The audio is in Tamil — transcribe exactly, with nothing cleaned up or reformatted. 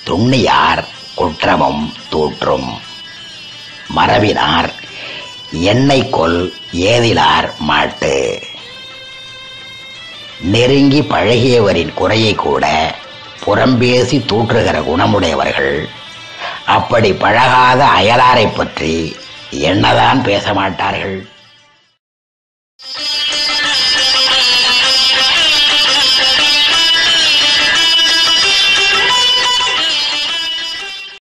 துண்ணியார் குற்றமும் தூற்றும். மரபினார் எண்ணெய் கொல் ஏதிலார் மாட்டு. நெருங்கி பழகியவரின் குறையை கூட புறம்பேசி தூற்றுகிற குணமுடையவர்கள் அப்படி பழகாத அயலாரை பற்றி என்னதான் பேச மாட்டார்கள்?